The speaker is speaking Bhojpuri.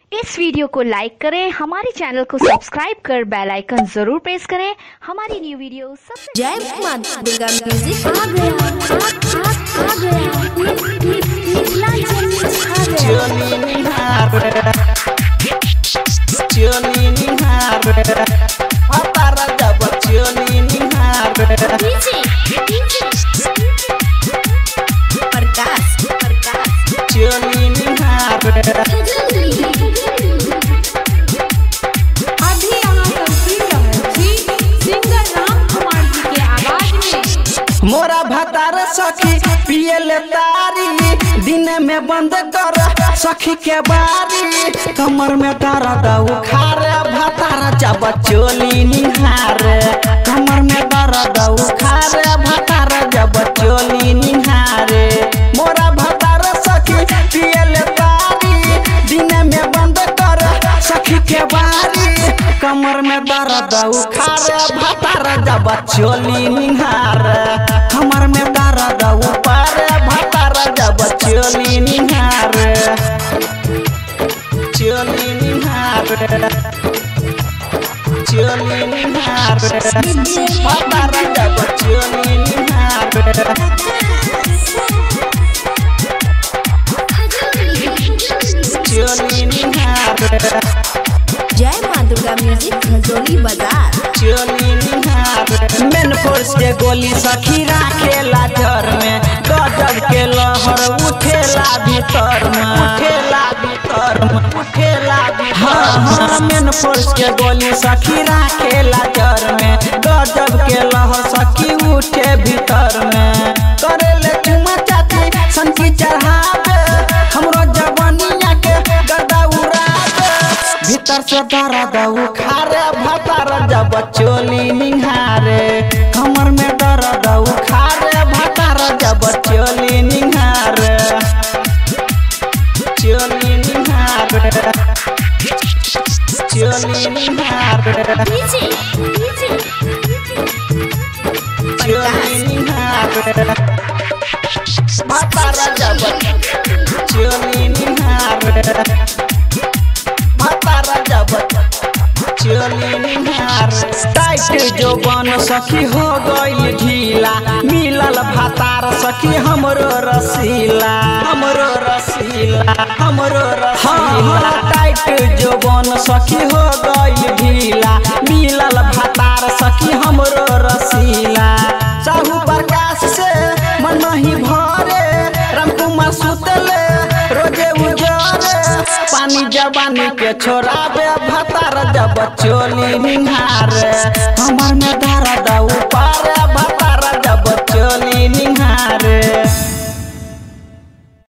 इस वीडियो को लाइक करें, हमारे चैनल को सब्सक्राइब कर बेल आइकन जरूर प्रेस करें हमारी न्यू वीडियो सबसे। जय कुमार दुर्गा म्यूजिक आ अभी यहाँ सिंगर रामकुमार जी के आवाज में। मोरा भतार सखी पिए ले तारी, दिन में बंद कर सखी के बारी, कमर में दर्द उखार भतार जब चोली निहार, कमर में दर्द उखार भतार जब चोली निहार। मोरा भतार सखी पिए ले तारी, दिन में बंद कर सखी के बारी, कमर में दर्द उखार भतार जब चोली निहार, कमर में दर्द ऊपर भतार जब चोली निहार, चोली निहार, चोली निहार भतार जब चोली निहार, चोली निहार। जय मां दुर्गा म्यूजिक खजोली बाजार। चोली निहार मेन फोर्स के गोली सखी राखेला घर में, गजब के लहर उठेला भीतर में, उठेला भीतर में, उठेला भीतर। मेन फोर्स के गोली सखी राखेला घर में, गजब के लहर सखी उठे भीतर में, करेले चुमा चाची सनकी चढ़ावे, हमरो जवानिया के गर्दा उड़ावे, भीतर से दर्द उखारे भतार जब चोली निहारे, कमर में दर्द उखारे भतार जब चोली निहारे, चोली निहारे, चोली निहारे, चोली निहारे भतार जब चोली निहारे, भतार जब चोली निहार। टाइट जो बन सखी हो गई ढीला, मिलल भतार सखी हमरो रसीला, हमरो रसीला, हमरो रसीला। टाइट जो बन सखी हो गई ढीला, मिलल भतार सखी हमरो रसीला। साहू प्रकाश से मन नहीं भरे, रामकुमार सुतले रोजे उजरे, पानी जवानी के छोड़ावे भतार जब चोली निहार।